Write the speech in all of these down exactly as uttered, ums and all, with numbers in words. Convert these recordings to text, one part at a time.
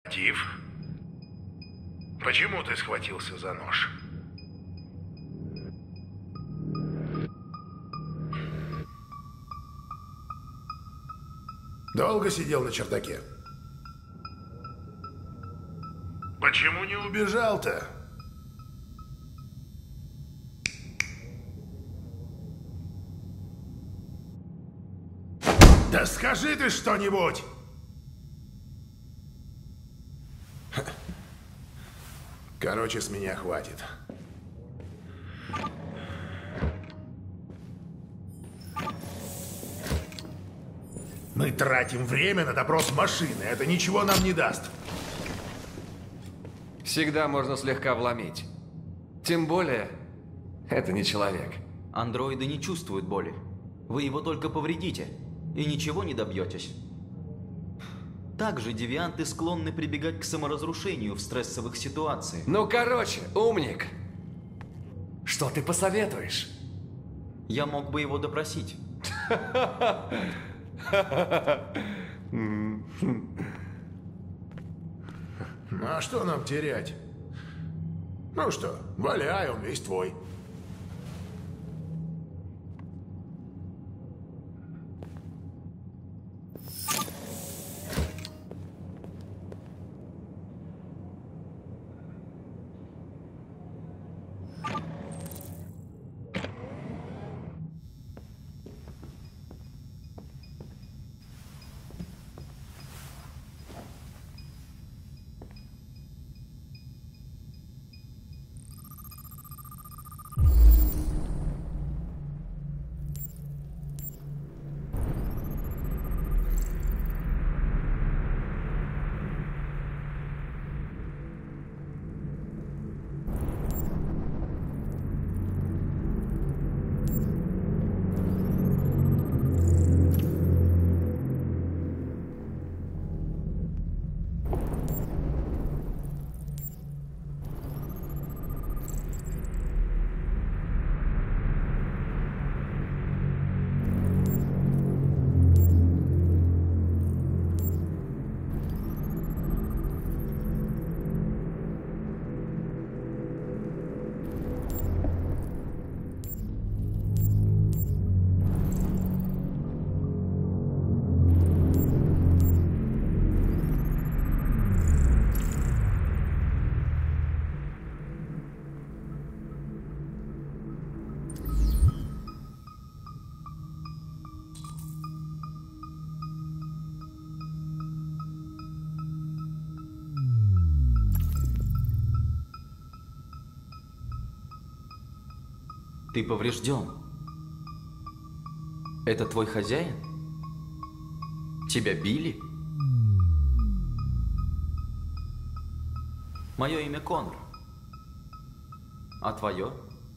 Тиф, почему ты схватился за нож? Долго сидел на чердаке? Почему не убежал-то? Да скажи ты что-нибудь! Короче, с меня хватит. Мы тратим время на допрос машины. Это ничего нам не даст. Всегда можно слегка вломить. Тем более, это не человек. Андроиды не чувствуют боли. Вы его только повредите, и ничего не добьетесь. Также девианты склонны прибегать к саморазрушению в стрессовых ситуациях. Ну, короче, умник. Что ты посоветуешь? Я мог бы его допросить. Ну а что нам терять? Ну что, валяй, он весь твой. Ты поврежден. Это твой хозяин? Тебя били? Мое имя Коннор. А твое?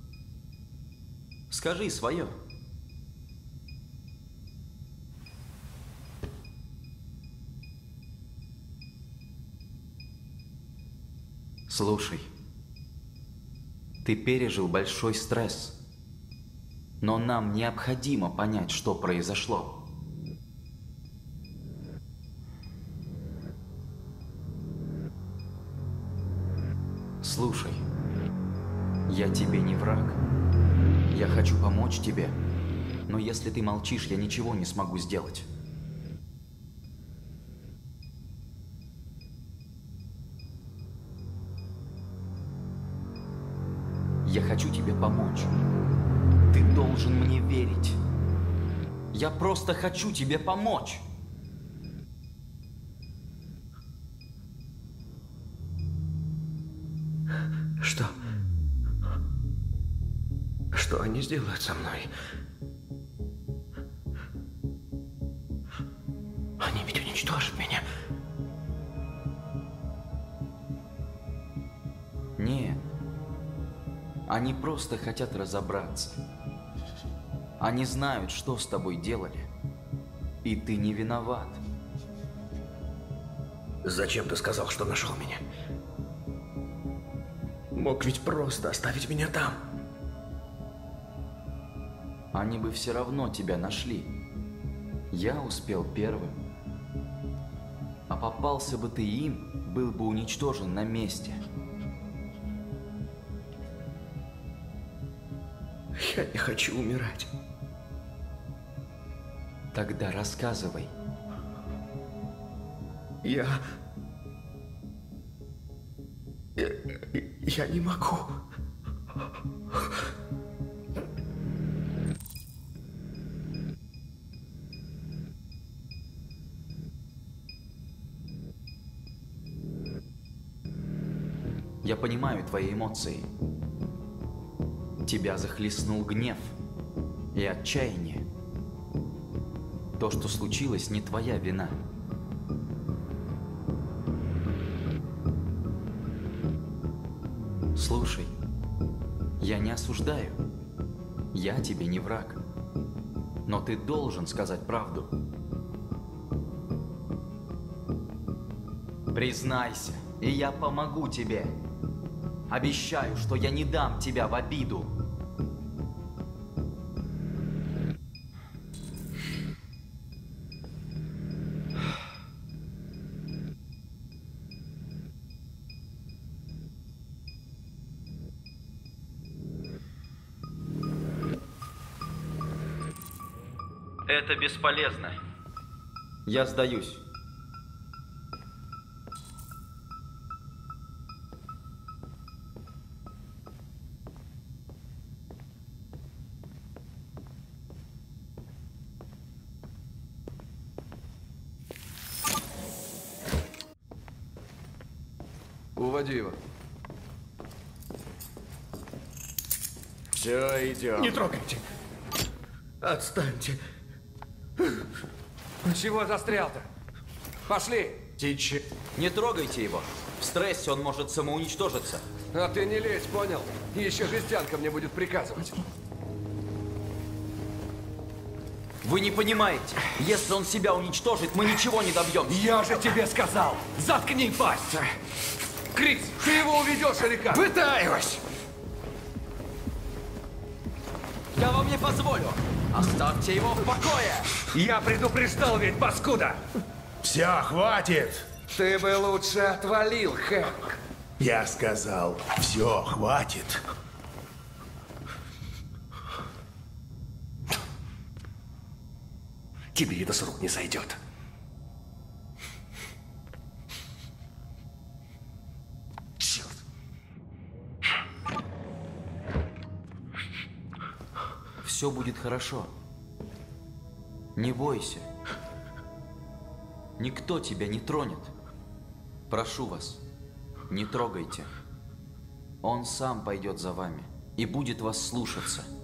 Скажи свое. Слушай, ты пережил большой стресс, но нам необходимо понять, что произошло. Слушай, я тебе не враг. Я хочу помочь тебе, но если ты молчишь, я ничего не смогу сделать. Я хочу тебе помочь. Ты должен мне верить. Я просто хочу тебе помочь. Что? Что они сделают со мной? Они ведь уничтожат меня. Нет. Они просто хотят разобраться. Они знают, что с тобой делали. И ты не виноват. Зачем ты сказал, что нашел меня? Мог ведь просто оставить меня там. Они бы все равно тебя нашли. Я успел первым. А попался бы ты им, был бы уничтожен на месте. Я не хочу умирать. Тогда рассказывай. Я... Я, я не могу. Я понимаю твои эмоции. Тебя захлестнул гнев и отчаяние. То, что случилось, не твоя вина. Слушай, я не осуждаю. Я тебе не враг. Но ты должен сказать правду. Признайся, и я помогу тебе. Обещаю, что я не дам тебя в обиду. Это бесполезно. Я сдаюсь. Уводи его. Все, идем. Не трогайте. Отстаньте. Чего застрял-то? Пошли! Тичи. Не трогайте его. В стрессе он может самоуничтожиться. А ты не лезь, понял? Еще жестянка мне будет приказывать. Вы не понимаете. Если он себя уничтожит, мы ничего не добьемся. Я же тебе сказал! Заткни пасть! Крис, ты его уведешь или как? Пытаюсь! Я вам не позволю. Оставьте его в покое. Я предупреждал ведь, паскуда! Все, хватит! Ты бы лучше отвалил, Хэнк. Я сказал, все, хватит. Тебе это с рук не сойдет. Черт. Все будет хорошо. Не бойся. Никто тебя не тронет. Прошу вас, не трогайте. Он сам пойдет за вами и будет вас слушаться.